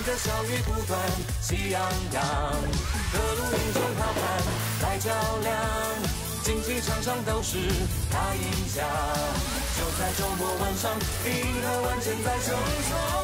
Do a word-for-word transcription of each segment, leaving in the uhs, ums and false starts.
的小雨不断喜洋洋，各路英雄好汉来较量，竞技场上都是大赢家。就在周末晚上，银河万千在盛装。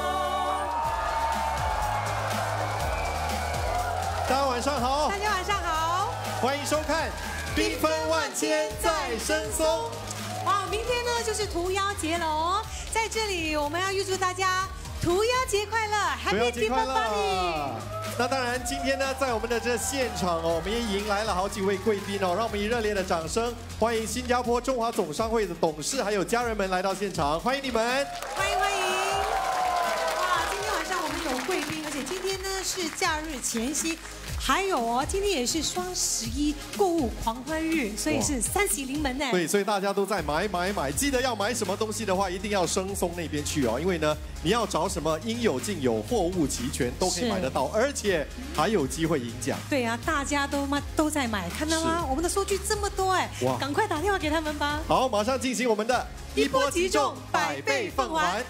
大家晚上好， 大家晚上好， 欢迎收看《缤纷万千在声松》。 哇，明天呢就是屠妖节了哦，在这里我们要预祝大家屠妖节快乐 ，Happy 节快 People 乐 Party！ 那当然，今天呢，在我们的这现场哦，我们也迎来了好几位贵宾哦，让我们以热烈的掌声欢迎新加坡中华总商会的董事还有家人们来到现场，欢迎你们， 欢迎欢迎！哇，今天晚上我们有贵宾，而且今天呢是假日前夕。 还有哦，今天也是双十一购物狂欢日，所以是三喜临门呢。 对，所以大家都在买买买，记得要买什么东西的话，一定要声松那边去哦，因为呢，你要找什么应有尽有，货物齐全，都可以买得到，而且还有机会赢奖。 对啊，大家都嘛都在买，看到吗？我们的收据这么多哎，哇，赶快打电话给他们吧。 好，马上进行我们的一波即中，百倍奉还。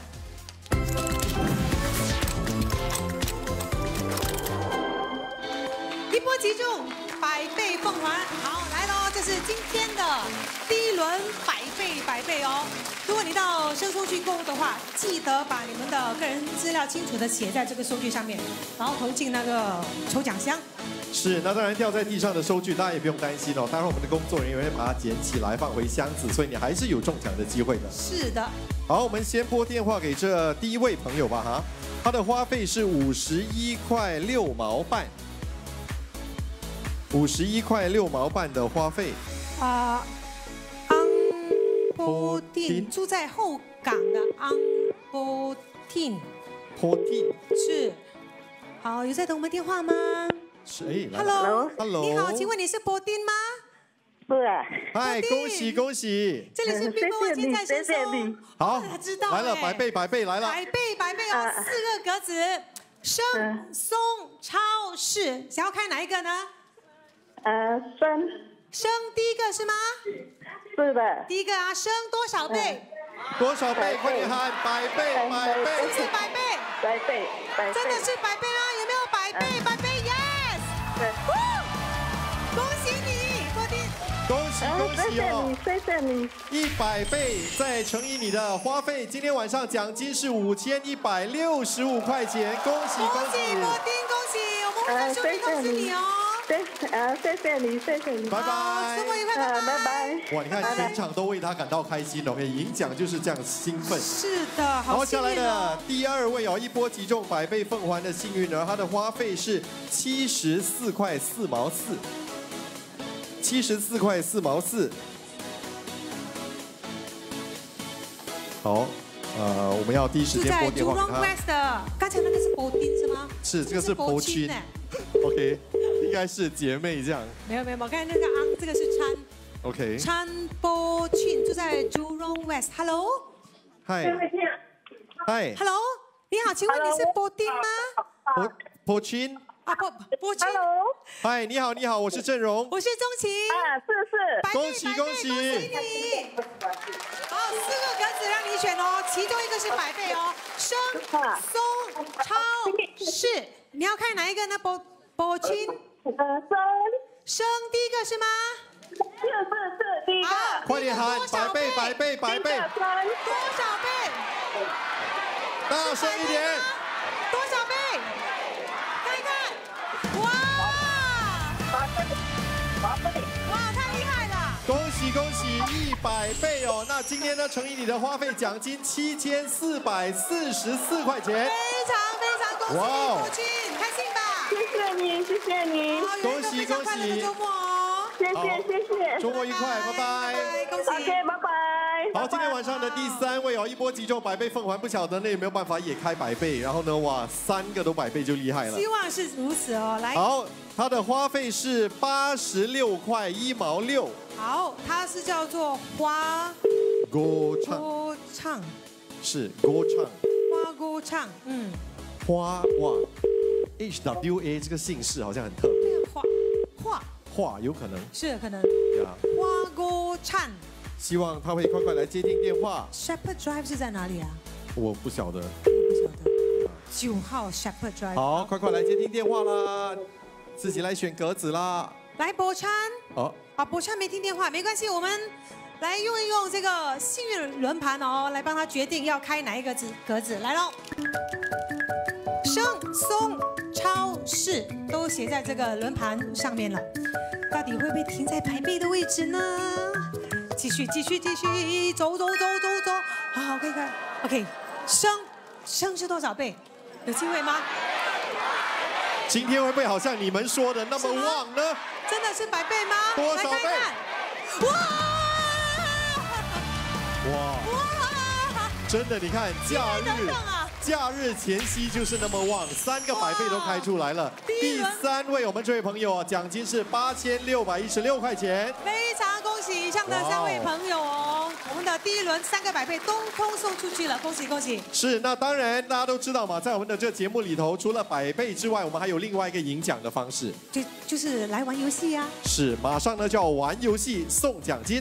一波即中，百倍奉还。好，来喽，这是今天的第一轮百倍百倍哦。如果你到声松去购物的话，记得把你们的个人资料清楚的写在这个收据上面，然后投进那个抽奖箱。 是，那当然掉在地上的收据，大家也不用担心哦。待会儿我们的工作人员会把它捡起来放回箱子，所以你还是有中奖的机会的。 是的。 好，我们先拨电话给这第一位朋友吧哈，他的花费是五十一块六毛半。 五十一块六毛半的花费啊，昂波汀住在后港的昂波汀， 波汀是好，有在等我们电话吗？ 是哎 ，Hello Hello， 你好，请问你是波汀吗？ 是。 嗨，恭喜恭喜！ 这里是缤纷万千在声松。 好， 他知道来了，百倍百倍来了， 百倍百倍哦，四个格子，声松超市，想要开哪一个呢？ 呃，升升第一个是吗？ 是的。 第一个啊，升多少倍？ 多少倍？快点喊！百倍，百倍， 是百倍， 百倍，百倍， 真的是百倍吗？有没有百倍？百倍 ，yes！ 对。 恭喜你，波汀！ 恭喜恭喜哦！ 谢谢你， 一百倍再乘以你的花费，今天晚上奖金是五千一百六十五块钱，恭喜恭喜！ 恭喜波汀，恭喜！我们会在手里恭喜你哦。 对，呃，谢谢你，谢谢你， 拜拜， 周末愉快，拜拜拜。 哇，你看全场都为他感到开心哦，赢奖就是这样兴奋。 是的，好下来的第二位哦，一波即中，百倍奉还的幸运儿，他的花费是七十四块四毛四，七十四块四毛四。好。 呃，我们要第一时间拨电话给他。 West 的，刚才那个是波汀是吗？ 是，这个是波汀。OK， 应该是姐妹这样。 没有没有，我刚才那个昂，这个是川。 OK。 川波汀住在 Jurong West。Hello。 嗨。嗨。 Hello， 你好，请问你是波汀吗？ 波波汀。 啊，波波汀。 Hello。 嗨，你好，你好，我是郑荣。 我是钟琪。 啊，是是。 恭喜恭喜！ 恭喜你。 好，四个格子让你选哦，其中一个是百倍哦，声松超市，你要看哪一个呢？波波汀， 呃，升升第一个是吗？ 是是是，第一个。 快点喊，百倍百倍百倍。 多少倍？ 大声一点。 多少倍？看一看，哇！ 八倍，八倍。 哇，太厉害了！ 恭喜恭喜，一百倍哦！那今天呢，乘以你的花费奖金七千四百四十四块钱， 非常非常恭喜你，波汀，开心吧？ 谢谢你，谢谢你， 恭喜恭喜！ 周末哦， 谢谢谢谢， 周末愉快，拜拜， 恭喜 ，OK， 拜拜。 好，今天晚上的第三位哦，一波即中，百倍奉还，不晓得呢有没有办法也开百倍？然后呢，哇，三个都百倍就厉害了， 希望是如此哦，来。 好。 它的花费是八十六块一毛六。 好，它是叫做花歌唱。 歌唱。 是歌唱。 花歌唱，嗯。 花哇 ，H W A 这个姓氏好像很特别。 对啊，花花花有可能。 是可能。 呀。 花歌唱。 希望他会快快来接听电话。 Shepherd Drive 是在哪里啊？ 我不晓得。 不晓得。 九号 Shepherd Drive。 好，快快来接听电话啦，自己来选格子啦。 来，博川。 好， 啊，博川没听电话，没关系，我们来用一用这个幸运轮盘哦，来帮他决定要开哪一个子格子。来喽，生松超市都写在这个轮盘上面了，到底会不会停在百倍的位置呢？继续，继续，继续，走走走走走，好，可以看 ，OK， 生生是多少倍？有机会吗？ 今天会不会好像你们说的那么旺呢？ 真的是百倍吗？ 多少倍？ 来看看，哇！ 哇！哇！真的，你看假日，假日前夕就是那么旺，三个百倍都开出来了。第三位，我们这位朋友啊，奖金是八千六百一十六块钱。 非常恭喜以上的三位朋友哦，我们的第一轮三个百倍通通送出去了，恭喜恭喜！ 是，那当然大家都知道嘛，在我们的这个节目里头，除了百倍之外，我们还有另外一个赢奖的方式， 就就是来玩游戏呀。 是，马上呢就要玩游戏送奖金。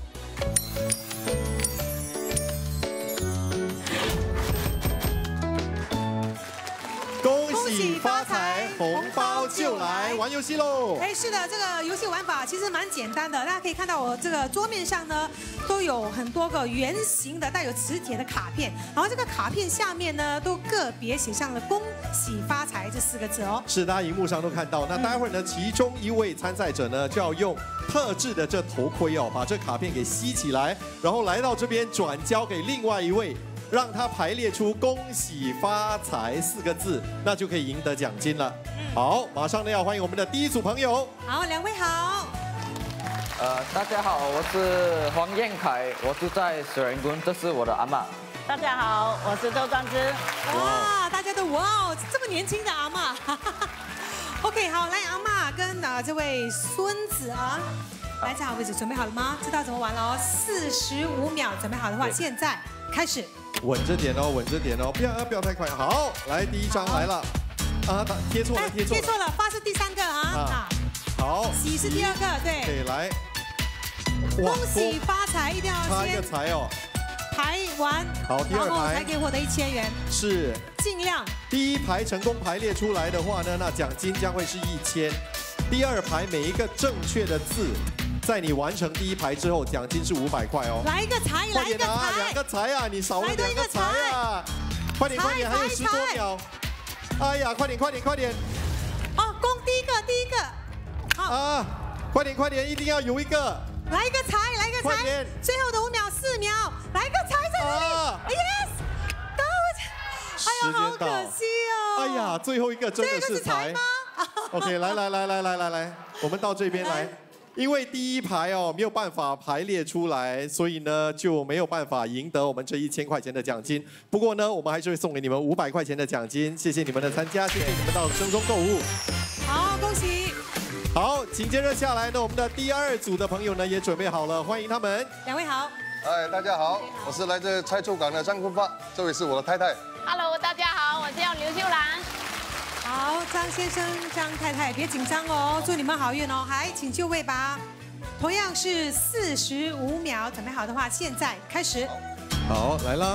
恭喜发财，红包就来，玩游戏喽！ 哎，是的，这个游戏玩法其实蛮简单的，大家可以看到我这个桌面上呢，都有很多个圆形的带有磁铁的卡片，然后这个卡片下面呢，都个别写上了“恭喜发财”这四个字哦。 是，大家荧幕上都看到。那待会儿呢，其中一位参赛者呢，就要用特制的这头盔哦，把这卡片给吸起来，然后来到这边转交给另外一位。让他排列出“恭喜发财”四个字，那就可以赢得奖金了。好，马上呢要欢迎我们的第一组朋友。 好，两位好。 呃，大家好，我是黄彦凯，我住在水人宫，这是我的阿嬷。 大家好，我是周庄之。 哇，大家都哇哦，这么年轻的阿嬷。OK， 好，来阿嬷跟啊这位孙子啊，来站好位置，准备好了吗？知道怎么玩了哦，四十五秒，准备好的话，现在开始。 稳着点哦，稳着点哦，不要不要太快。好，来第一张来了，啊，贴错了，贴错了， 贴错了，发是第三个啊。 好， 喜是第二个，对。 对，来， 恭喜发财，一定要插一个财哦。 排完， 好，第二排才可以获得一千元。 是， 尽量。 第一排成功排列出来的话呢，那奖金将会是一千。第二排每一个正确的字。在你完成第一排之后，奖金是五百块哦。 来一个财，来一个财， 两个财啊！你少了两个财啊！快点快点，还有十多秒。哎呀，快点快点快点！ 哦，攻第一个第一个。好啊，快点快点，一定要有一个。 来一个财，来一个财。最后的五秒，四秒，来一个财在这里。Yes， 到。哎呀，好可惜哦。 哎呀，最后一个真的是财吗 ？OK， 来来来来来来来，我们到这边来。因为第一排哦没有办法排列出来，所以呢就没有办法赢得我们这一千块钱的奖金。不过呢，我们还是会送给你们五百块钱的奖金。谢谢你们的参加，谢谢你们到生中购物。 好，恭喜！ 好，紧接着下来呢，我们的第二组的朋友呢也准备好了，欢迎他们。 两位好。 哎，大家好，我是来自蔡厝港的张坤发，这位是我的太太。 Hello， 大家好，我叫刘秀兰。 好，张先生、张太太，别紧张哦，祝你们好运哦。还请就位吧。同样是四十五秒，准备好的话，现在开始。 好，来啦。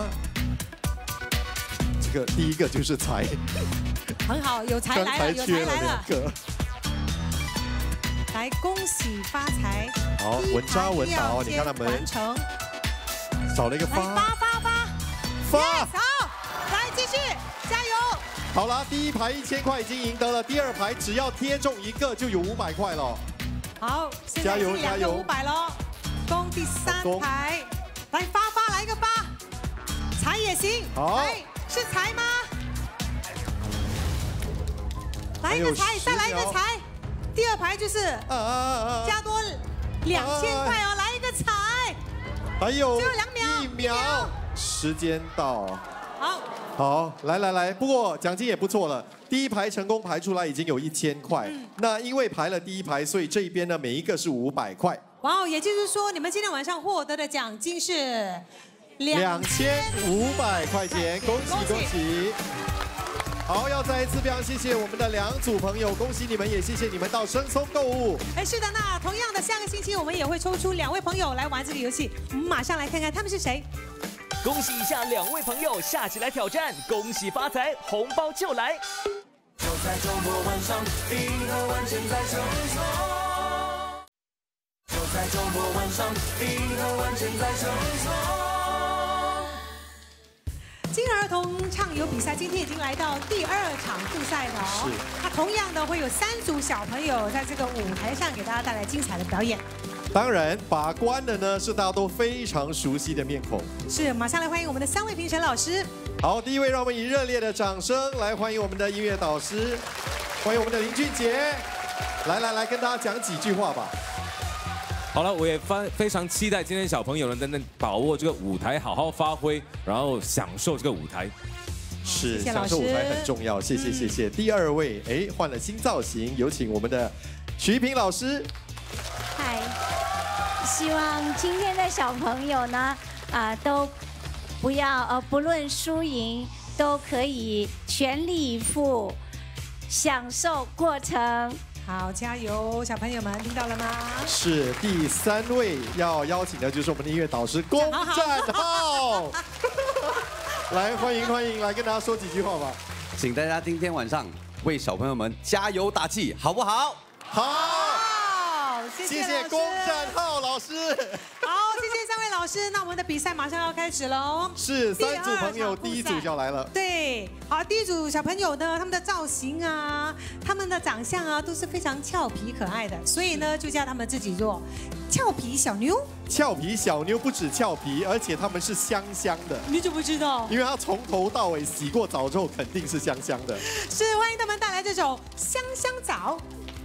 这个第一个就是财。 很好，有财来了，有财来了。来，恭喜发财。 好，稳扎稳打，你看他们完成。 少了一个发。 发发发。 发。 好，来继续，加油。 好了，第一排一千块已经赢得了，第二排只要贴中一个就有五百块了。 好，现在是两个五百喽。攻第三排，来发发来一个发，财也行。 好， 来是财吗？来一个财，再来一个财。第二排就是加多两千块哦，来一个财。 还有最后两秒， 一秒，时间到。 好。 好，来来来，不过奖金也不错了。第一排成功排出来已经有一千块，嗯、那因为排了第一排，所以这一边呢每一个是五百块。 哇哦，也就是说你们今天晚上获得的奖金是两千五百块钱，恭喜恭喜！好，要再一次非常谢谢我们的两组朋友，恭喜你们，也谢谢你们到生松购物。 哎，是的，那同样的下个星期我们也会抽出两位朋友来玩这个游戏，我们马上来看看他们是谁。 恭喜以下两位朋友下起来挑战，恭喜发财，红包就来！ 就在周末晚上，银河完全在盛装。就在周末晚上，银河完全在盛装。 金儿童畅游比赛今天已经来到第二场复赛了哦。是。那同样的会有三组小朋友在这个舞台上给大家带来精彩的表演。 当然，把关的呢是大家都非常熟悉的面孔。 是，马上来欢迎我们的三位评审老师。 好，第一位让我们以热烈的掌声来欢迎我们的音乐导师，欢迎我们的林俊杰。来来来，跟大家讲几句话吧。 好了，我也非非常期待今天小朋友们能能把握这个舞台，好好发挥，然后享受这个舞台。 是，享受舞台很重要。谢谢谢谢。第二位，哎，换了新造型，有请我们的徐平老师。 嗨，希望今天的小朋友呢，啊、呃，都不要呃，不论输赢，都可以全力以赴，享受过程。 好，加油，小朋友们，听到了吗？ 是，第三位要邀请的就是我们的音乐导师龚占浩，来欢迎欢迎，来跟大家说几句话吧。 请大家今天晚上为小朋友们加油打气，好不好？ 好， 谢谢谢龚占浩老师。 好，谢谢三位老师。那我们的比赛马上要开始喽。 是，三组朋友，第一组就要来了。 对，好，第一组小朋友呢，他们的造型啊，他们的长相啊，都是非常俏皮可爱的，所以呢，就叫他们自己做俏皮小妞。 俏皮小妞不止俏皮，而且他们是香香的。 你怎么知道？ 因为他从头到尾洗过澡之后，肯定是香香的。 是，欢迎他们带来这首《香香澡》。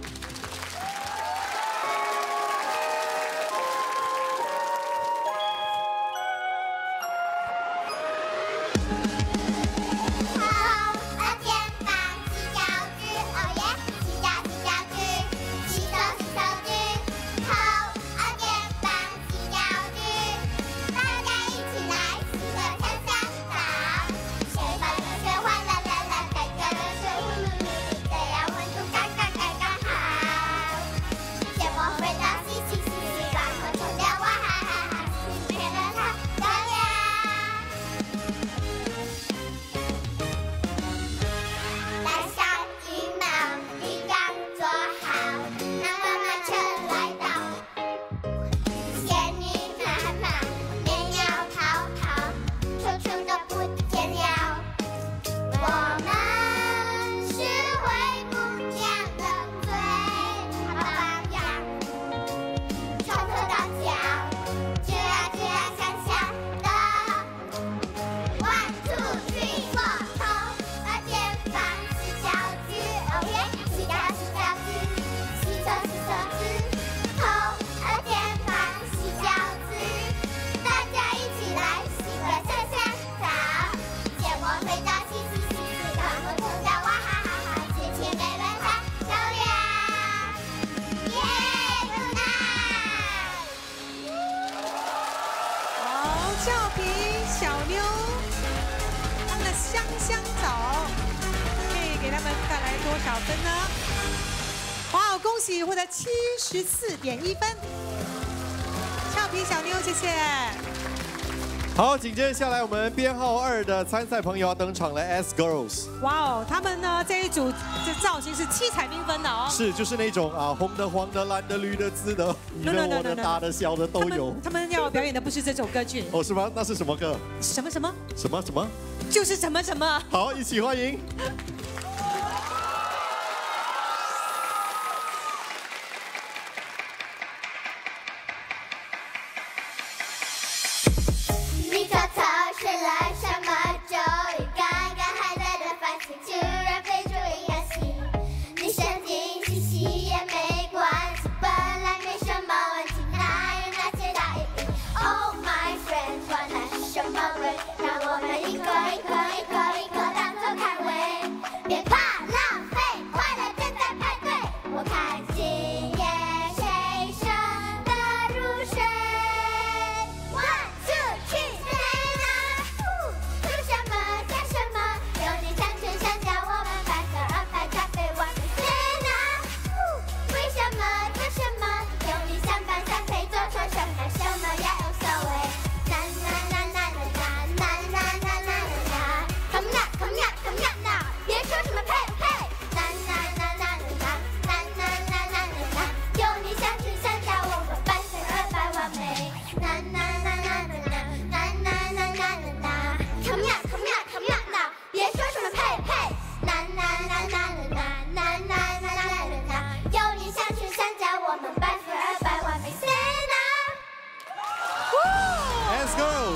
俏皮小妞，他们的香香澡可以给他们带来多少分呢？哇，恭喜获得七十四点一分，俏皮小妞，谢谢。 好，紧接着下来，我们编号二的参赛朋友要登场了 ，S Girls。 哇哦，他们呢这一组这造型是七彩缤纷的哦。 是，就是那种啊，红的、黄的、蓝的、绿的、紫的，你的、我的、大的、小的都有。 他们要表演的不是这首歌曲。 哦，是吗？那是什么歌？ 什么什么？ 什么什么？ 就是什么什么。 好，一起欢迎。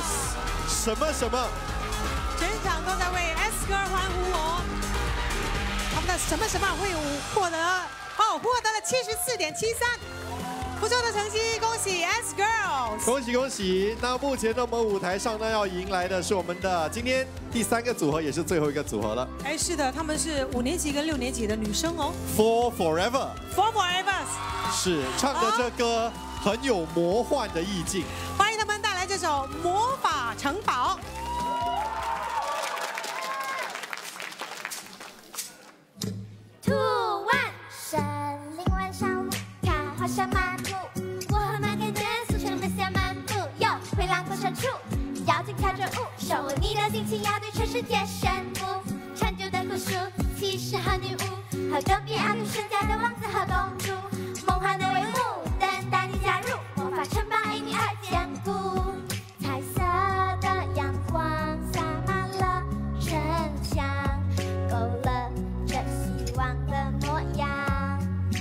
什么什么？ 全场都在为 S Girl 欢呼哦。他们的什么什么会获得哦，获得了七十四点七三，不错的成绩，恭喜 S Girls！ 恭喜恭喜！那目前呢，我们舞台上呢要迎来的是我们的今天第三个组合，也是最后一个组合了。 哎，是的，他们是五年级跟六年级的女生哦。 For Forever。 For Forever。 是唱的这歌很有魔幻的意境。 欢迎他们带来这首《魔法城堡》。 Two one， 森林晚上舞，看花香漫步。我和马看见俗成的小漫步，哟，回廊口深处，妖精跳着舞，守护你的心情，要对全世界宣布。长久的故事，骑士和女巫，和隔壁阿杜身家的王子和公主，梦幻的帷幕，等待你加入，魔法城堡因你而坚固。彩色的阳光洒满了城墙，勾勒着希望的模样。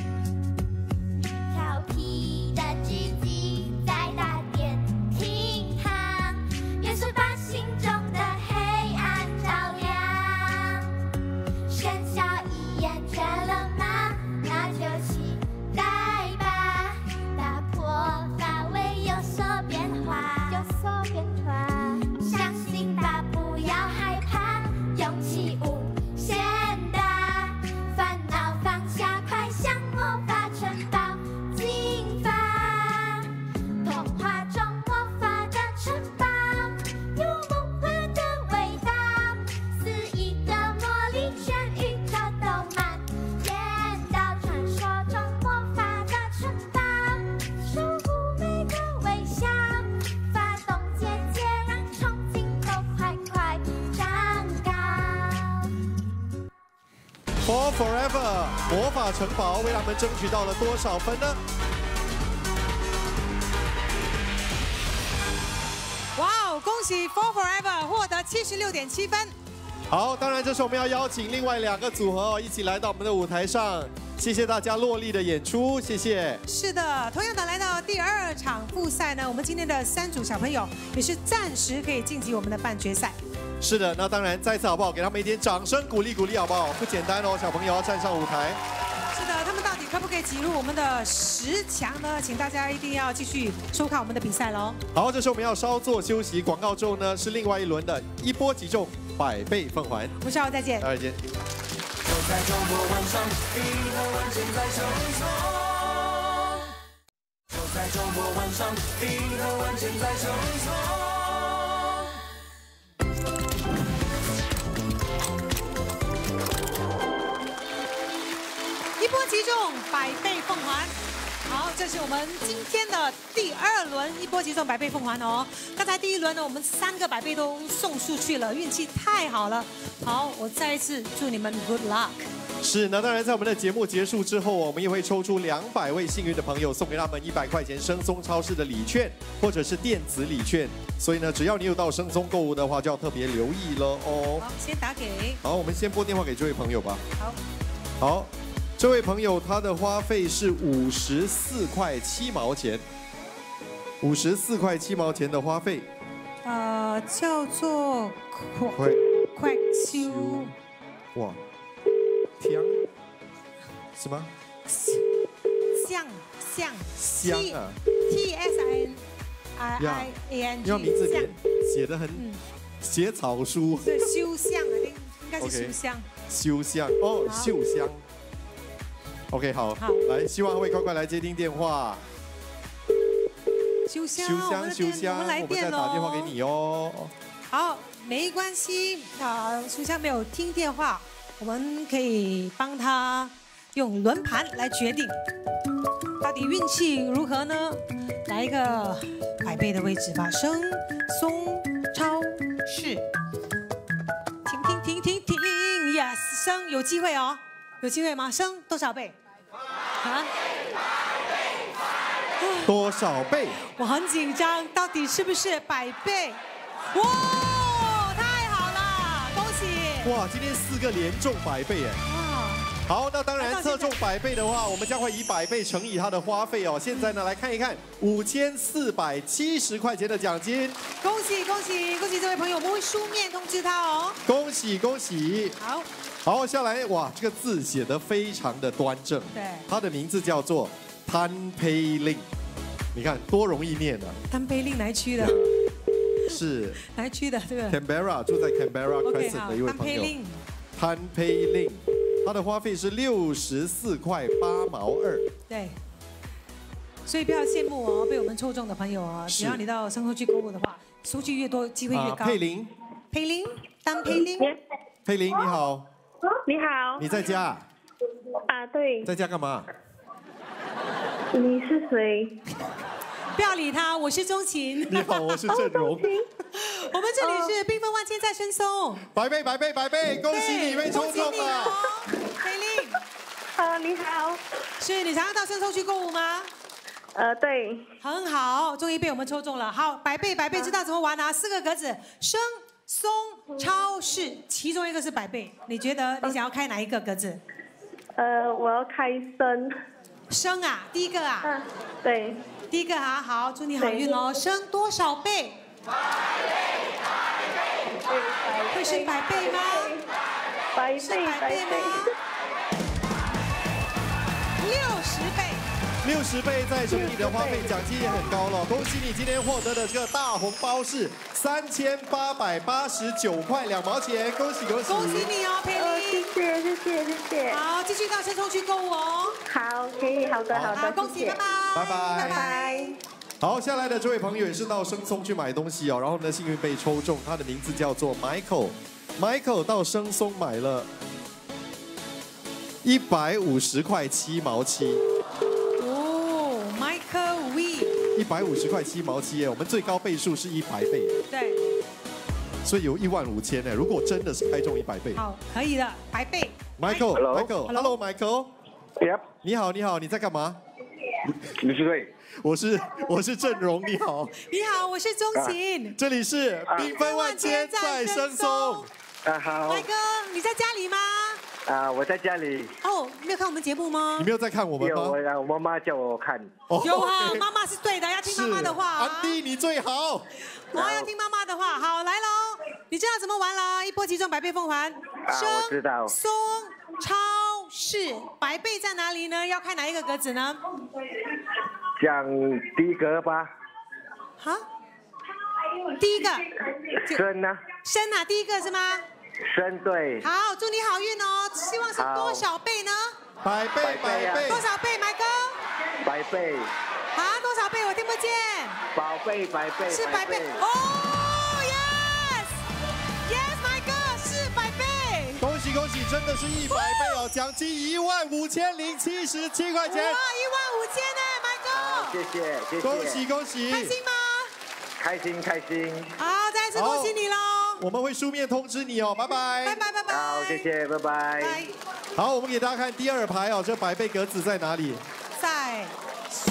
调皮的狙击在大殿厅堂，元素把心中的黑暗照亮。生肖一眼倦了吗？那就期待吧，打破乏味有所变化，有所变化。相信吧，不要害怕，勇气无限大，烦恼放下，快向魔法城堡进发。童话中魔法的城堡，有梦幻的味道，肆意的魔力，全宇宙都蔓延到传说中魔法的城堡，守护每个微笑，发动结界，让憧憬都快快长高。 For Forever 魔法城堡为他们争取到了多少分呢？ 哇哦，恭喜 For Forever 获得七十六点七分。 好，当然这时候我们要邀请另外两个组合哦，一起来到我们的舞台上。谢谢大家落力的演出，谢谢。 是的，同样的来到第二场复赛呢，我们今天的三组小朋友也是暂时可以晋级我们的半决赛。 是的，那当然再次好不好？给他们一点掌声鼓励鼓励好不好？不简单哦，小朋友要站上舞台。 是的，他们到底可不可以挤入我们的十强呢？请大家一定要继续收看我们的比赛喽。 好，这时候我们要稍作休息，广告之后呢是另外一轮的一波即中，百倍奉还。 我们稍后再见。 待会见。 就在周末晚上，一和万千在盛装。就在周末晚上，一和万千在盛装。 一波即中，百倍奉还。好，这是我们今天的第二轮一波即中，百倍奉还哦。刚才第一轮呢，我们三个百倍都送出去了，运气太好了。好，我再一次祝你们 good luck。 是，那当然，在我们的节目结束之后，我们也会抽出两百位幸运的朋友，送给他们一百块钱生松超市的礼券，或者是电子礼券。所以呢，只要你有到生松购物的话，就要特别留意了哦。 好，先打给。 好，我们先拨电话给这位朋友吧。 好。 好。 这位朋友，他的花费是五十四块七毛钱，五十四块七毛钱的花费， 呃，叫做快快修， 哇，天，什么？ 香香香啊 ，T S I N I I A N G， 要名字写写的很写草书， 对，修香啊，应应该是修香， 修香哦，秀香。 OK， 好， 好， 来，希望会快快来接听电话。 修香， 修香，修香， 我们来电我们再打电话给你哦。 好，没关系啊，修香没有听电话，我们可以帮他用轮盘来决定，到底运气如何呢？来一个百倍的位置吧，生松超市，停停停停停 ，yes， 生有机会哦。 有机会吗？升多少倍？啊？ 多少倍？ 我很紧张，到底是不是百倍？哇，太好了，恭喜！ 哇，今天四个连中百倍哎！ 哇， 好，那当然测中百倍的话，我们将会以百倍乘以它的花费哦。现在呢，来看一看五千四百七十块钱的奖金。 恭喜恭喜恭喜这位朋友，我们会书面通知他哦。 恭喜恭喜！ 好， 好，下来哇，这个字写得非常的端正。 对， 他的名字叫做摊佩令，你看多容易念啊。 摊佩令哪一区的？ 是哪一区的这个 ？Canberra， 住在 Canberra OK， Crescent 的一位朋友。 摊佩令。 摊佩令。它的花费是六十四块八毛二。 对，所以不要羡慕哦，被我们抽中的朋友哦，只要你到生活区购物的话，数据越多，机会越高。 佩玲， 佩玲，当佩玲， 佩玲你好， 你好， 你在家？ 啊，对。 在家干嘛？ 你是谁？ 不要理他，我是钟琴。 你好，我是郑荣。 我们这里是缤纷万千在深松， 百倍百倍百倍，恭喜你被抽中了。 佩玲， 啊，你好， 是你常常到深松去购物吗？ 呃，对。 很好，终于被我们抽中了。好，百倍百倍，知道怎么玩啊？四个格子，生松超市，其中一个是百倍，你觉得你想要开哪一个格子？ 呃，我要开生。 生啊，第一个啊。 嗯，对。 第一个啊，好，祝你好运哦。生多少倍？百倍，百倍，会是百倍吗？ 百倍， 是百倍吗？六十倍。 六十倍再乘以你的花费，奖金也很高了。恭喜你今天获得的这个大红包是三千八百八十九块两毛钱，恭喜恭喜！ 恭喜你哦，佩玲。 谢谢谢谢谢谢。 好，继续到深松去购物哦。 好，可以，好的好的， 恭喜，拜拜。 拜拜拜拜。 好，下来的这位朋友也是到生松去买东西哦，然后呢幸运被抽中，他的名字叫做 Michael。Michael 到生松买了一百五十块七毛七。 哦 ，Michael V。 一百五十块七毛七耶，我们最高倍数是一百倍。 对。 所以有一万五千呢。如果真的是开中一百倍， 好，可以的，百倍。 Michael，Michael，Hello，Michael。 Yep。 你好，你好，你在干嘛？ 你是谁？ 我是我是郑荣，你好。 你好，我是钟琴。 这里是缤纷万千在深松。 啊好。 来哥，你在家里吗？ 啊，我在家里。 哦，没有看我们节目吗？ 你没有在看我们吗？ 有，我我妈妈叫我看。 有啊，妈妈是对的，要听妈妈的话。 安迪，你最好。 我要听妈妈的话。好，来喽，你知道怎么玩了？一波即中，百倍奉还。 啊，我知道。 松超市百倍在哪里呢？要看哪一个格子呢？ 讲第一个吧。 哈？第一个。 生呢？ 生啊，第一个是吗？ 生对。 好，祝你好运哦！希望是多少倍呢？ 百倍，百倍。 多少倍，麦哥？ 百倍。 啊，多少倍？我听不见。 百倍，百倍。 是百倍。哦 ，yes，yes， 麦哥是百倍。 恭喜恭喜，真的是一百倍哦！奖金一万五千零七十七块钱。 哇，一万五千呢，麦哥。 谢谢，谢谢。 恭喜恭喜。 开心吗？ 开心开心。 好，再次恭喜你喽。 我们会书面通知你哦，拜拜。 拜拜拜拜。 好，谢谢，拜拜。 好，我们给大家看第二排哦，这百倍格子在哪里？ 在松。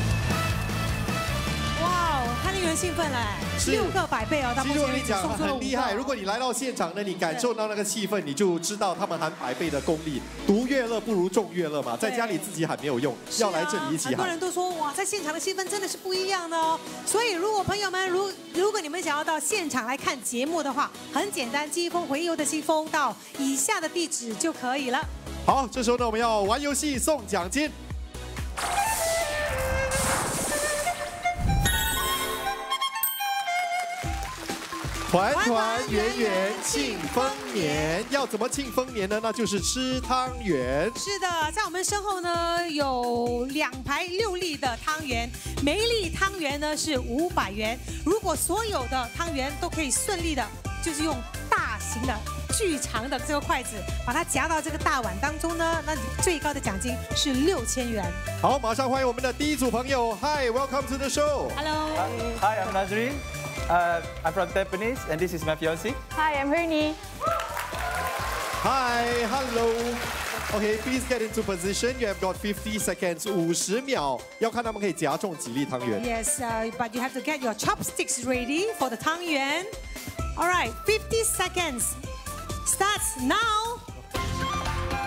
哇，太令人兴奋了，六个百倍哦，到目前为止送出了五个。 很厉害，如果你来到现场呢，你感受到那个气氛，你就知道他们喊百倍的功力。独乐乐不如众乐乐嘛，在家里自己喊没有用，要来这里一起喊。 很多人都说哇，在现场的气氛真的是不一样的哦。所以如果朋友们如如果你们想要到现场来看节目的话，很简单，寄一封回邮的信封到以下的地址就可以了。 好，这时候呢，我们要玩游戏送奖金。团团圆圆庆丰年，要怎么庆丰年呢？那就是吃汤圆。 是的，在我们身后呢有两排六粒的汤圆，每一粒汤圆呢是五百元。如果所有的汤圆都可以顺利的，就是用大型的、巨长的这个筷子把它夹到这个大碗当中呢，那你最高的奖金是六千元。 好，马上欢迎我们的第一组朋友 ，Hi, welcome to the show. Hello. Hi, I'm Nazreen. Uh, I'm from Tampines, and this is my fiancée. Hi, I'm Hernie. Hi, hello. Okay, please get into position. You have got fifty seconds. 五十秒，要看他们可以夹中几粒汤圆。 Yes, uh, but you have to get your chopsticks ready for the 汤圆。All right, fifty seconds. Starts now.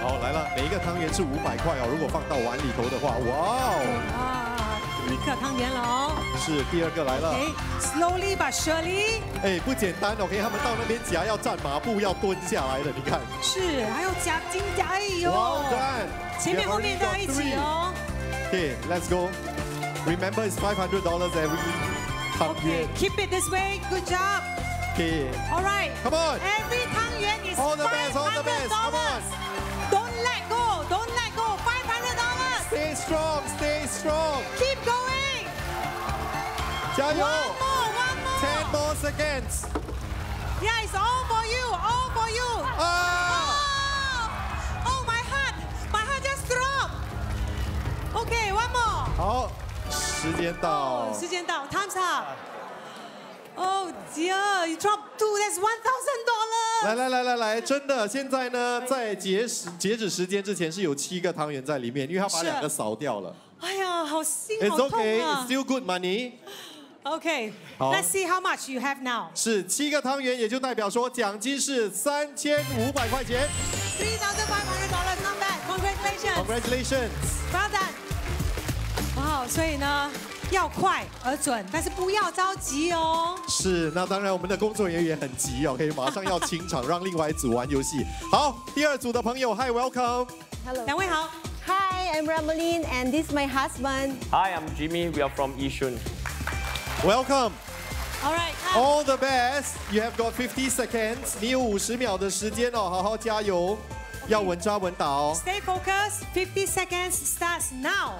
好，来了，每一个汤圆是五百块哦。如果放到碗里头的话，哇哦！ 啊，一个汤圆了哦。 是，第二个来了。 Okay, slowly but surely。 哎，不简单 ，OK， 他们到那边夹要站马步，要蹲下来的，你看。 是，还有夹金夹哎呦。 Well done。 前面后面都要一起哦。 Okay, let's go. Remember, it's five hundred dollars every汤圆。 Okay, keep it this way. Good job. Okay. All right. Come on. Every 汤圆 is all the best, all the five hundred best. Come on. Don't let go. Don't let go. five hundred dollars. Stay strong. Stay strong. Keep going. 加油 One more. One more. Ten more seconds. Yeah, it's all for you. All for you. Ah. Oh, oh, my heart. My heart just dropped. Okay, one more. 好，时间到。 时间到 ，Time's up. Oh dear, you dropped two. That's one thousand dollars. 来来来来来，真的，现在呢，在截时截止时间之前是有七个汤圆在里面，因为他把两个扫掉了。 哎呀，好心 It's 好痛 okay, 啊 it's still good money. Okay, 好 let's see how much you have now. 是七个汤圆，也就代表说奖金是三千五百块钱。 Three thousand five hundred dollars, not bad. Congratulations. Congratulations. Well done. 哇，所以呢，要快而准，但是不要着急哦。 是，那当然我们的工作人员也很急哦，可以马上要清场，让另外一组玩游戏。好，第二组的朋友 ，Hi, welcome. Hello. 两位好。 Hi, I'm Rameline, and this is my husband. Hi, I'm Jimmy. We are from Yishun. Welcome. All right. All the best. You have got fifty seconds. 你有五十秒的时间哦，好好加油，要稳扎稳打哦。 Stay focused. Fifty seconds starts now.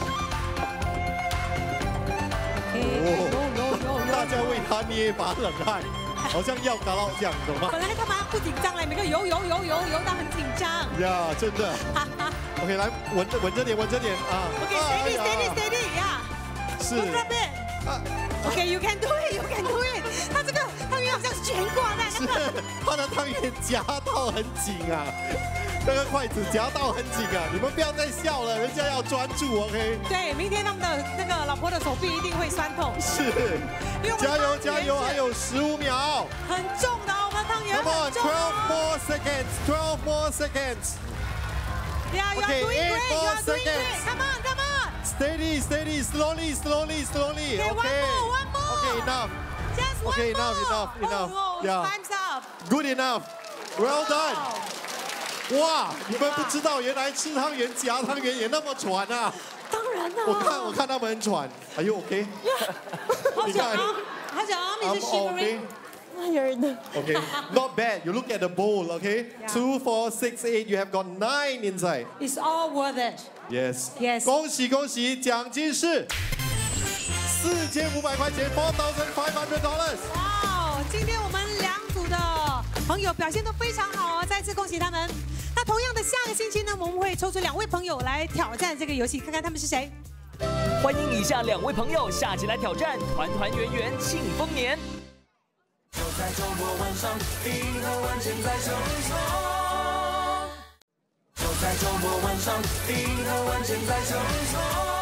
哦，大家为他捏一把冷汗，好像要达到这样，懂吗？ 本来他们不紧张嘞，每个游游游游游到很紧张。 呀，真的。OK， 来稳着稳着点，稳着点啊。 OK，steady steady steady，呀。 是。 Drop it。OK，you can do it，you can do it。他这个汤圆好像是悬挂在那个。 是，他的汤圆夹到很紧啊。那个筷子夹到很紧啊！你们不要再笑了，人家要专注 ，OK？ 对，明天他们的那个老婆的手臂一定会酸痛。 是，加油加油，还有十五秒。 很重的哦，我们的汤圆 Come on, 很重。 twelve more seconds, twelve more seconds. Yeah, you are Okay, doing eight great. You more are doing great. seconds. Come on, come on. Steady, steady, slowly, slowly, slowly. Okay, one more, one more. Okay, enough. Just one Okay, more. enough, enough, enough. Oh, Yeah. time's up. Good enough. Well done. 哇！你们不知道，原来吃汤圆夹汤圆也那么喘啊！ 当然了。 我看我看他们很喘。Are you okay？ 好讲啊，好讲啊，你是 shivering。 Okay, not bad. You look at the bowl, okay? Two, four, six, eight. You have got nine inside. It's all worth it. Yes. Yes. 恭喜恭喜，奖金是四千五百块钱 ，four thousand five hundred dollars。 哇，今天我们两组的朋友表现都非常好啊，再次恭喜他们。那同样的，下个星期呢，我们会抽出两位朋友来挑战这个游戏，看看他们是谁。 欢迎以下两位朋友下集来挑战，团团圆圆庆丰年。 就在周末晚上，银河万千在盛装。就在周末晚上，银河万千在盛装。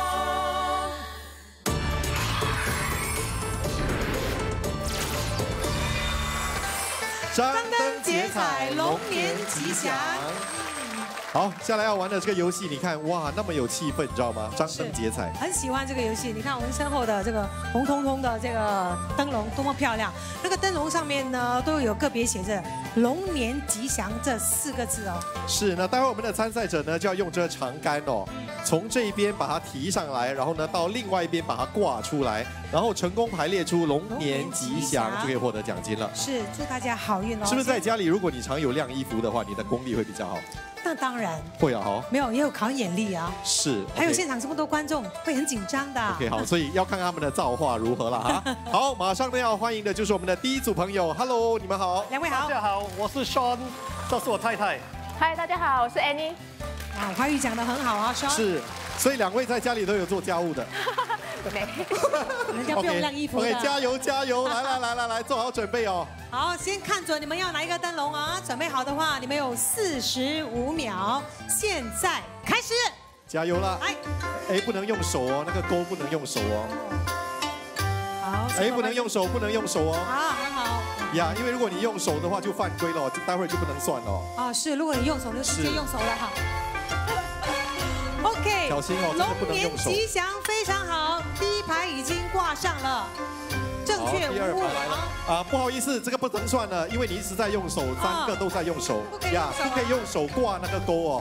张灯结彩，龙年吉祥。好，下来要玩的这个游戏，你看，哇，那么有气氛，你知道吗？张灯结彩， 很喜欢这个游戏。你看我们身后的这个红彤彤的这个灯笼多么漂亮！那个灯笼上面呢，都有个别写着“龙年吉祥”这四个字哦。 是，那待会我们的参赛者呢，就要用这个长杆哦，从这一边把它提上来，然后呢，到另外一边把它挂出来，然后成功排列出“龙年吉祥”，就可以获得奖金了。 是，祝大家好运哦！ 是不是在家里，如果你常有晾衣服的话，你的功力会比较好？ 那当然会啊，哈。 没有，也有考眼力啊。 是， 还有现场这么多观众，会很紧张的。 OK， 好，所以要看他们的造化如何了哈。好，马上呢要欢迎的就是我们的第一组朋友 ，Hello， 你们好。 两位好。 大家好，我是 Sean， 这是我太太。 嗨，大家好，我是 Annie。 啊，华语讲得很好啊 ，Sean。 是，所以两位在家里都有做家务的。 没， 人家不用晾衣服的。 OK， 加油加油，来来来来来，做好准备哦。 好，先看准你们要哪一个灯笼啊？准备好的话，你们有四十五秒，现在开始。 加油啦！ 哎， 哎，不能用手哦，那个钩不能用手哦。 好。 哎，不能用手，不能用手哦。 好，很好。 呀，因为如果你用手的话就犯规了，就待会儿就不能算了。 啊，是，如果你用手就直接用手了哈。OK， 小心哦，真的不能用手。 龙年吉祥非常好，第一排已经挂上了，正确第二无误。 排来了啊，不好意思，这个不能算了，因为你一直在用手，三个都在用手呀，不可以用手挂那个钩哦。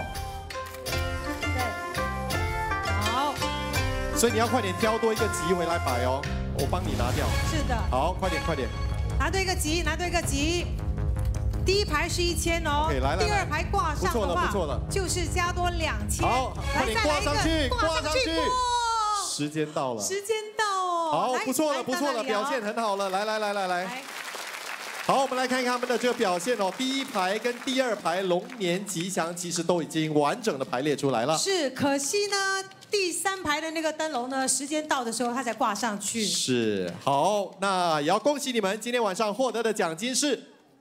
好， 所以你要快点挑多一个吉回来摆哦，我帮你拿掉。 是的。 好，快点快点。 拿对一个吉，拿对一个吉。第一排是一千哦， okay, 来来来第二排挂上的话， 不错了不错了， 就是加多两千。 好，快点挂上去， 挂上去。 时间到了， 时间到哦。 好，不错了不错了，表现很好了，来来来来来。好，我们来看看他们的这个表现哦。第一排跟第二排龙年吉祥其实都已经完整的排列出来了。 是，可惜呢，第三排的那个灯笼呢，时间到的时候它才挂上去。 是，好，那也要恭喜你们，今天晚上获得的奖金是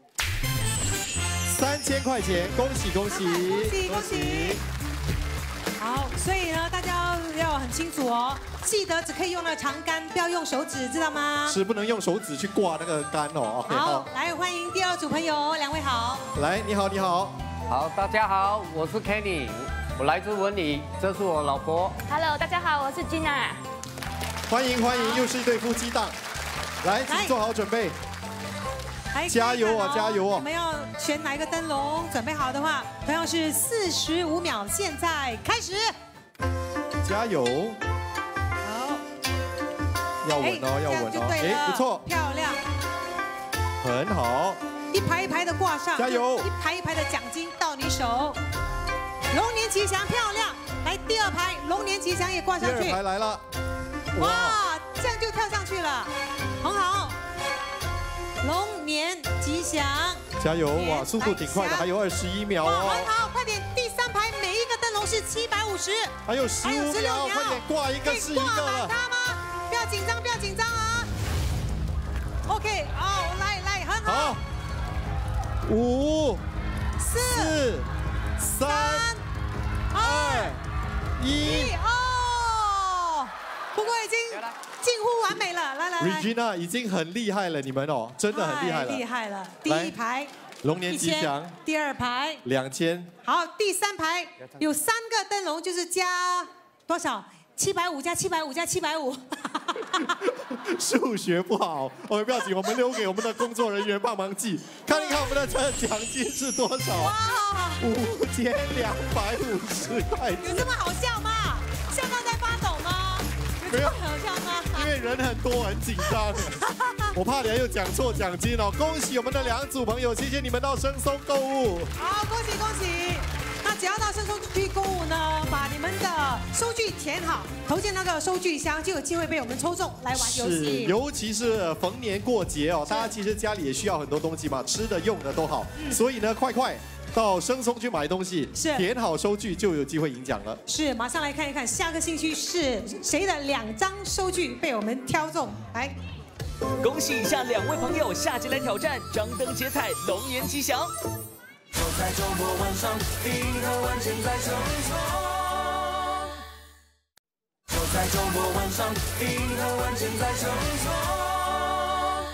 三千块钱，恭喜恭喜恭喜恭喜！好，所以呢，大家要很清楚哦，记得只可以用那长杆，不要用手指，知道吗？ 是不能用手指去挂那个杆哦。 好，好来欢迎第二组朋友，两位好。 来，你好，你好。 好，大家好，我是 Kenny， 我来自文理，这是我老婆。 Hello， 大家好，我是 Gina。 欢迎欢迎，又是一对夫妻档，来，请做好准备。加油啊！加油啊！ 我们要选哪一个灯笼？准备好的话，同样是四十五秒，现在开始。 加油！ 好， 要稳哦，要稳哦。哎，不错， 漂亮， 很好。 一排一排的挂上， 加油！ 一排一排的奖金到你手。龙年吉祥，漂亮！来第二排，龙年吉祥也挂上去。 第二排来了。 哇，这样就跳上去了，很好。龙年吉祥， 加油！哇，速度挺快的，还有二十一秒哦。 很好，快点！第三排每一个灯笼是七百五十， 还有十五秒，快点挂一个是一个了。 它吗？不要紧张，不要紧张啊。OK， 好，来来，很好。 五、 四、 三、二、一。 哦，不过已经近乎完美了，来来来 ，Regina 已经很厉害了，你们哦，真的很厉害了， 厉害了。第一排龙年吉祥， 第二排两千， 好，第三排有三个灯笼，就是加多少？七百五加七百五加七百五。 数学不好，我们不要紧，我们留给我们的工作人员帮忙记。看一看我们的这奖金是多少？五千两百五十块。 有这么好笑吗？笑到在发抖吗？有这么好笑吗？ 因为人很多，很紧张。我怕等下又讲错奖金哦。恭喜我们的两组朋友，谢谢你们到生松购物。 好，恭喜恭喜！那只要到生松区购物呢，把你们的收据填好，投进那个收据箱，就有机会被我们抽中来玩游戏。 是，尤其是逢年过节哦，大家其实家里也需要很多东西嘛，吃的用的都好，嗯、所以呢，快快到生松去买东西， 是填好收据就有机会赢奖了。 是，马上来看一看下个星期是谁的两张收据被我们挑中，来。 恭喜以下两位朋友下集来挑战张灯结彩，龙年吉祥。 就在周末晚上，银河万千在盛装。就在周末晚上，银河万千在盛装。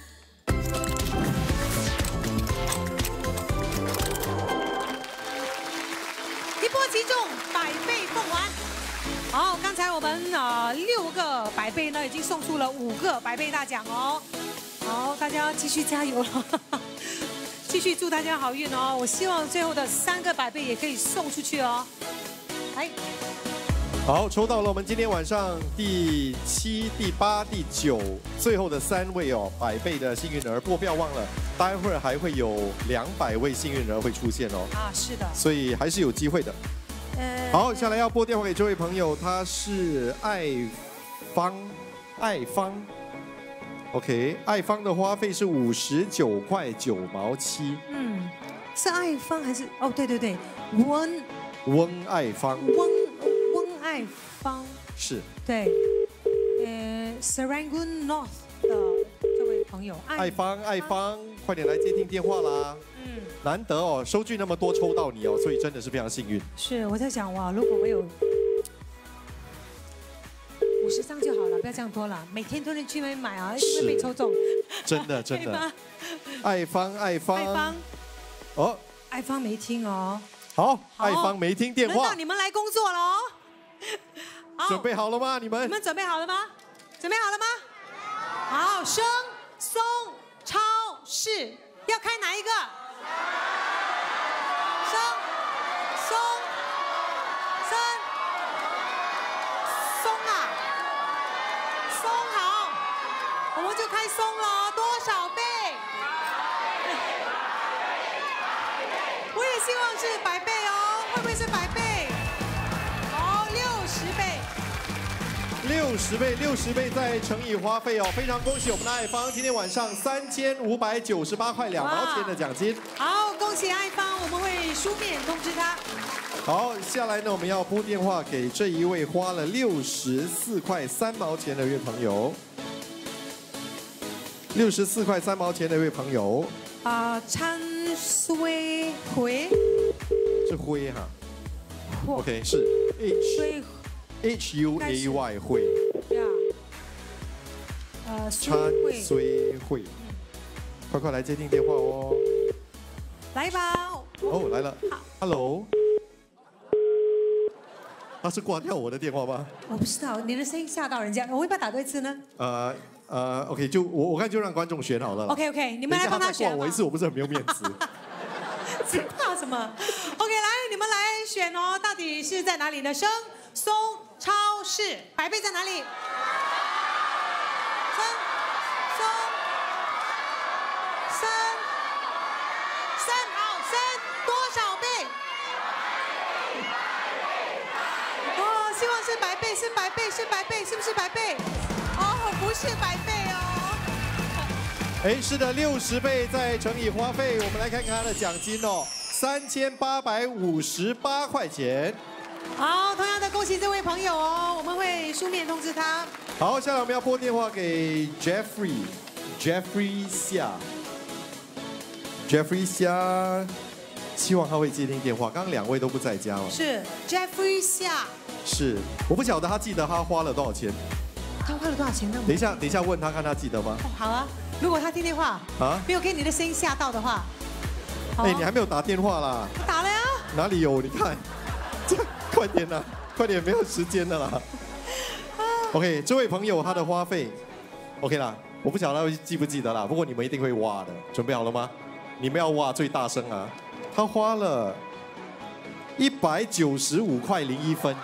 一波即中，百倍奉还。好，刚才我们呃六个百倍呢，已经送出了五个百倍大奖哦。好，大家继续加油了。继续祝大家好运哦！我希望最后的三个百倍也可以送出去哦。来， 好，抽到了我们今天晚上第七、第八、第九最后的三位哦，百倍的幸运儿。不过不要忘了，待会儿还会有两百位幸运儿会出现哦。 啊，是的。 所以还是有机会的。呃，好，下来要拨电话给这位朋友，他是爱芳，爱芳。OK， 爱芳的花费是五十九块九毛七。 嗯，是爱芳还是？哦，对对对，温温爱芳。 温温爱芳。 是。 对，呃 ，Serangoon North 的这位朋友， 爱芳，爱芳，快点来接听电话啦。嗯。难得哦，收据那么多抽到你哦，所以真的是非常幸运。 是，我在想哇，如果我有五十张就好了，不要这样多了，每天都能去那边买啊，因为没抽中。 真的真的。 爱芳，爱芳， 爱芳， 哦， 爱芳没听哦。 好，爱芳没听电话轮到。你们来工作了哦。 准备好了吗？你们？ 你们准备好了吗？准备好了吗？好，生松超市要开哪一个？生松生松啊，松好，我们就开松了，多少倍？我也希望是百倍哦，会不会是百倍？好，六十倍。 六十倍，六十倍再乘以花费哦，非常恭喜我们的爱芳，今天晚上三千五百九十八块两毛钱的奖金。 好，恭喜爱芳，我们会书面通知他。 好，下来呢，我们要拨电话给这一位花了六十四块三毛钱的一位朋友。六十四块三毛钱的一位朋友。 啊、呃，参衰回。 是灰哈。OK， 是 H H U A Y 会。 呃， 参衰会。快快来接听电话哦。 来吧。 哦，来了。Hello。他是挂掉我的电话吗？ 我不知道，你的声音吓到人家，我会不会打多一次呢？ 呃呃 ，OK， 就我我看就让观众选好了。 OK OK， 你们来帮他选。 挂我一次，我不是很没有面子。 怕什么 ？OK， 来，你们来选哦，到底是在哪里呢？生松超市百倍在哪里？生松生生好生多少倍？哦，希望是百倍，是百倍，是百倍，是不是百倍？哦，不是百倍哦。 哎，是的，六十倍再乘以花费，我们来看看他的奖金哦，三千八百五十八块钱。 好，同样的恭喜这位朋友哦，我们会书面通知他。 好，下来我们要拨电话给 Jeffrey，Jeffrey 夏，Jeffrey 夏，希望他会接听电话。刚刚两位都不在家了。 是 Jeffrey 夏。 是，我不晓得他记得他花了多少钱。 他花了多少钱呢？ 等一下，等一下问他看他记得吗？ 哦，好啊。如果他听电话啊，没有给你的声音吓到的话， 哎、欸，你还没有打电话啦？ 我打了呀。 哪里有？你看，这快点啦，快点，没有时间了啦。OK， 这位朋友他的花费 ，OK 啦，我不晓得他记不记得啦，不过你们一定会挖的，准备好了吗？你们要挖最大声啊！他花了一百九十五块零一分。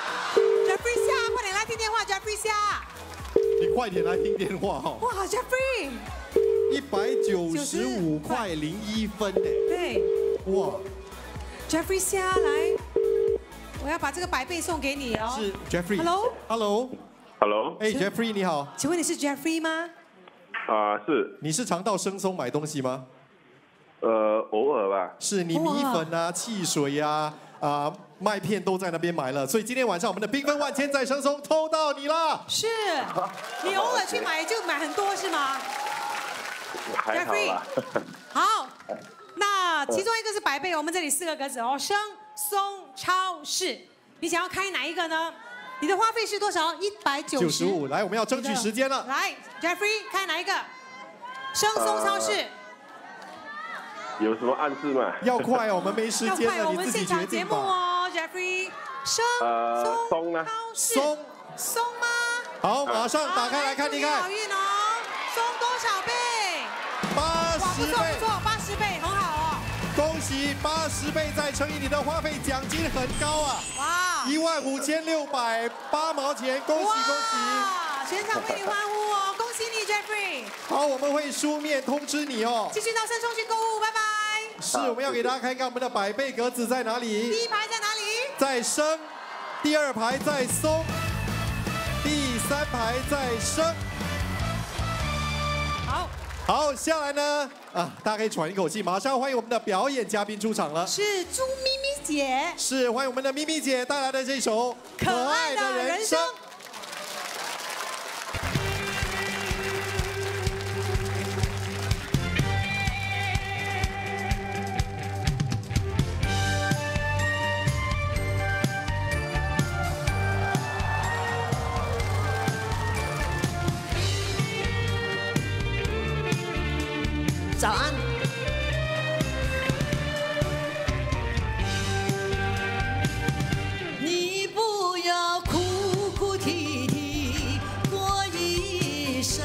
Jeffrey 夏，快点来听电话 ，Jeffrey 夏。 你快点来听电话哈！ 哇 ，Jeffrey， 一百九十五块零一分呢。 对。 哇 ，Jeffrey 夏来，我要把这个百倍送给你哦。 是 Jeffrey。 Hello。 Hello。 哎 ，Jeffrey 你好。 请问你是 Jeffrey 吗？ 啊、呃，是。 你是常到生松买东西吗？ 呃，偶尔吧。 是你米粉啊、汽水啊、啊、呃、麦片都在那边买了，所以今天晚上我们的缤纷万千在生松偷到你了。 是，你偶尔去买就买很多是吗？ 还好啦。 好，那其中一个是百倍，我们这里四个格子哦，生松超市，你想要开哪一个呢？你的花费是多少？一百九十五。 来，我们要争取时间了。 来 ，Jeffrey， 开哪一个？生松超市。 呃、有什么暗示吗？ 要快哦，我们没时间了，你自己决定吧。 我们现场节目哦 ，Jeffrey， 生呃松呢？ 松松吗？ 好，马上打开来看一看。 好运哦，松多少倍？ 八十倍。 不错不错，八十倍，很好哦。 恭喜八十倍再乘以你的花费，奖金很高啊！哇，一万五千六百八毛钱，恭喜恭喜！ 全场为你欢呼哦，恭喜你 ，Jeffrey。 好，我们会书面通知你哦。 继续到深中去购物，拜拜。 是，我们要给大家看看我们的百倍格子在哪里。 第一排在哪里？ 在升，第二排在松，第三排在升。 好。 好，下来呢，啊，大家可以喘一口气，马上欢迎我们的表演嘉宾出场了。 是朱咪咪姐。 是，欢迎我们的咪咪姐带来的这首《 可爱的人生》。 早安。你不要哭哭啼啼过一生，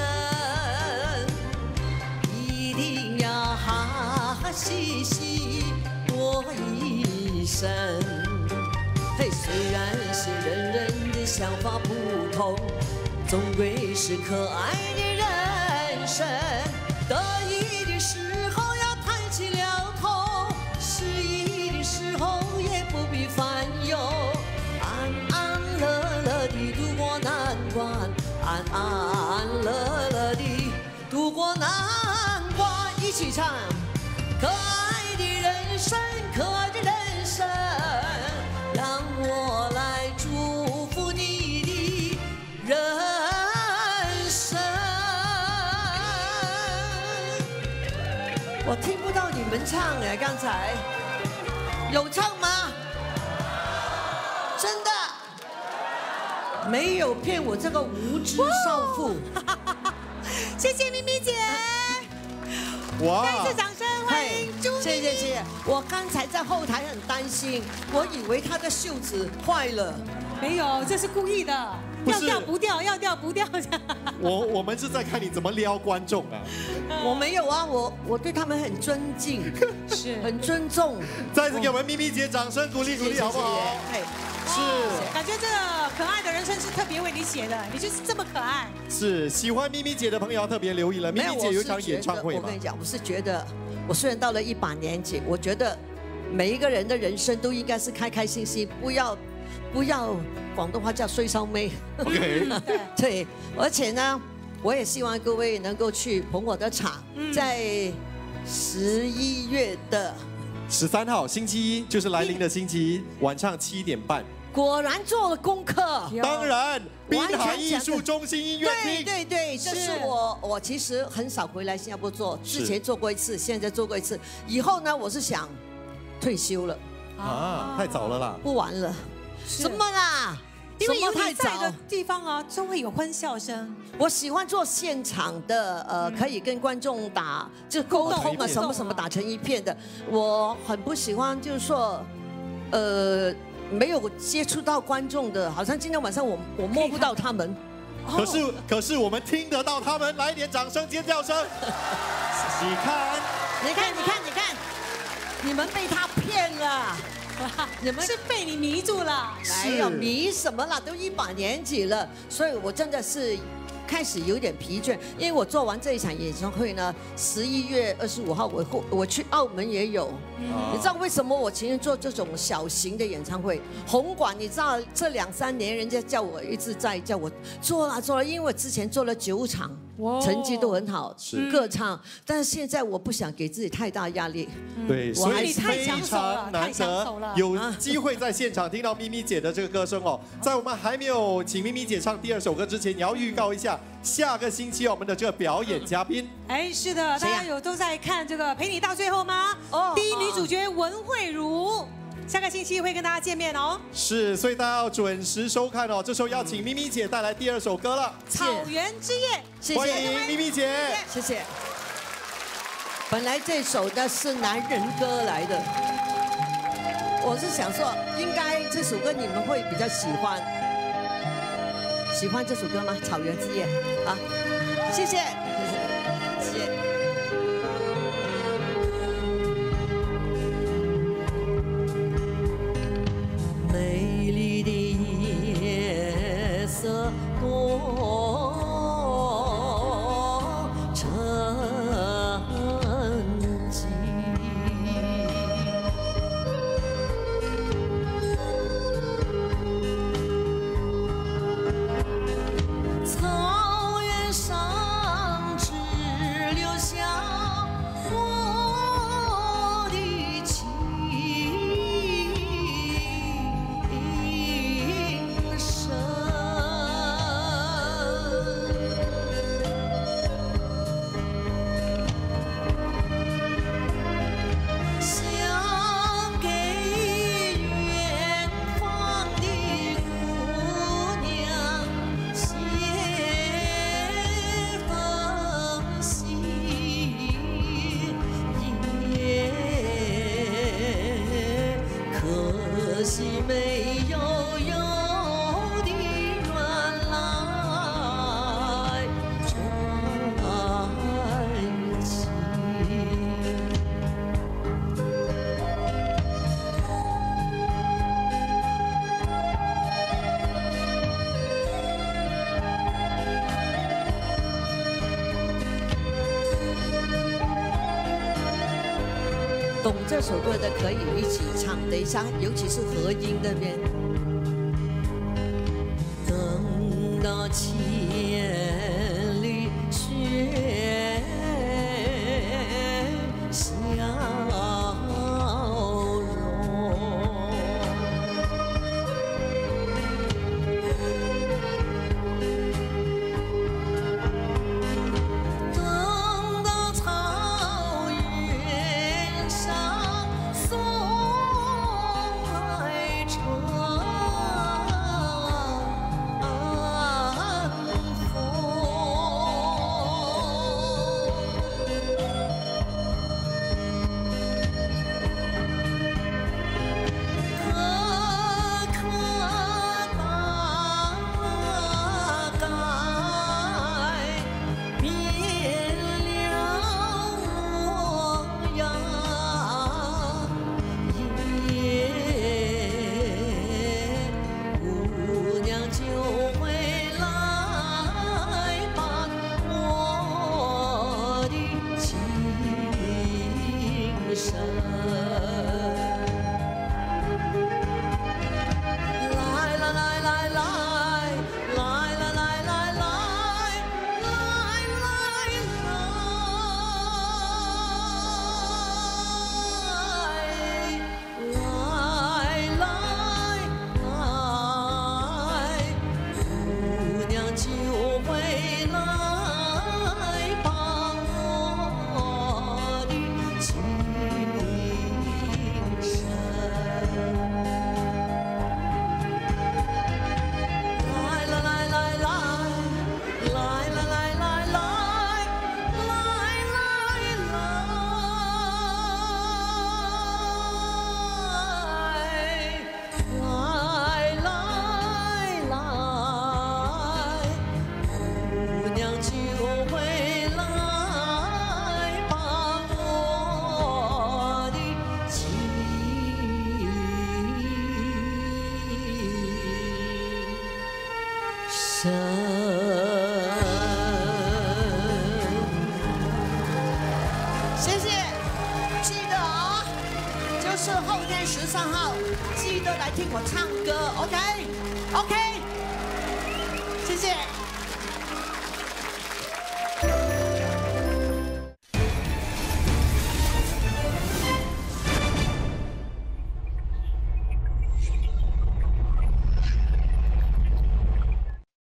一定要哈哈嘻嘻过一生。嘿，虽然是人人的想法不同，终归是可爱的人生。得意的时候要抬起了头，失意的时候也不必烦忧，安安乐乐地度过难关，安安乐乐地度过难关。一起唱，可爱的人生，可爱的人生，让我来祝福你的人。我听不到你们唱哎，刚才有唱吗？真的没有骗我这个无知少妇。 谢谢咪咪姐， 哇！ 再次掌声欢迎朱咪咪。 谢谢谢谢。我刚才在后台很担心，我以为她的袖子坏了。 没有，这是故意的，要掉不掉，要掉不掉。 我我们是在看你怎么撩观众啊。 我没有啊，我我对他们很尊敬， 是很尊重。 再次给我们咪咪姐掌声鼓励鼓励，好不好？是， 感觉这个可爱的人生是特别为你写的，你就是这么可爱。 是，喜欢咪咪姐的朋友要特别留意了。咪咪姐有一场演唱会嘛？ 我跟你讲，我是觉得，我虽然到了一把年纪，我觉得每一个人的人生都应该是开开心心，不要不要广东话叫衰烧妹。 OK， 对，而且呢。我也希望各位能够去捧我的场，在十一月的十三号星期一，就是来临的星期一晚上七点半。 果然做了功课， 当然，滨海艺术中心音乐厅。 对对对，这是我我其实很少回来新加坡做，之前做过一次，现在做过一次，以后呢，我是想退休了。 啊，太早了啦， 不玩了，什么啦？ 因为有你在的地方啊，都会有欢笑声。 我喜欢做现场的，呃，可以跟观众打就沟通啊，什么什么打成一片的。我很不喜欢，就是说，呃，没有接触到观众的，好像今天晚上我我摸不到他们。 可是可是我们听得到他们，来一点掌声尖叫声。你看， 你看，你看，你看，你们被他骗了。 你们是被你迷住了， 没有迷什么啦，都一把年纪了，所以我真的是开始有点疲倦，因为我做完这一场演唱会呢，十一月二十五号我我去澳门也有，你知道为什么我情愿做这种小型的演唱会？红馆你知道这两三年人家叫我一直在叫我做了做了，因为我之前做了九场。成绩都很好，歌唱，但是现在我不想给自己太大压力。 对，所以非常难得有机会在现场听到咪咪姐的这个歌声哦。在我们还没有请咪咪姐唱第二首歌之前，你要预告一下下个星期我们的这个表演嘉宾。 哎，是的，大家有都在看这个陪你到最后吗？哦，第一女主角文慧茹。下个星期会跟大家见面哦。 是，所以大家要准时收看哦。这时候要请咪咪姐带来第二首歌了， 《草原之夜》。 谢谢， 欢迎咪咪姐， 谢谢。本来这首的是男人歌来的，我是想说，应该这首歌你们会比较喜欢。喜欢这首歌吗？《草原之夜》啊，谢谢，谢谢，谢谢。美丽的夜色多沉寂，草原上只懂这首歌的可以一起唱，等一下，尤其是和音那边。等到千里雪消谢谢，记得啊，就是后天十三号，记得来听我唱歌 ，OK？OK？ 谢谢。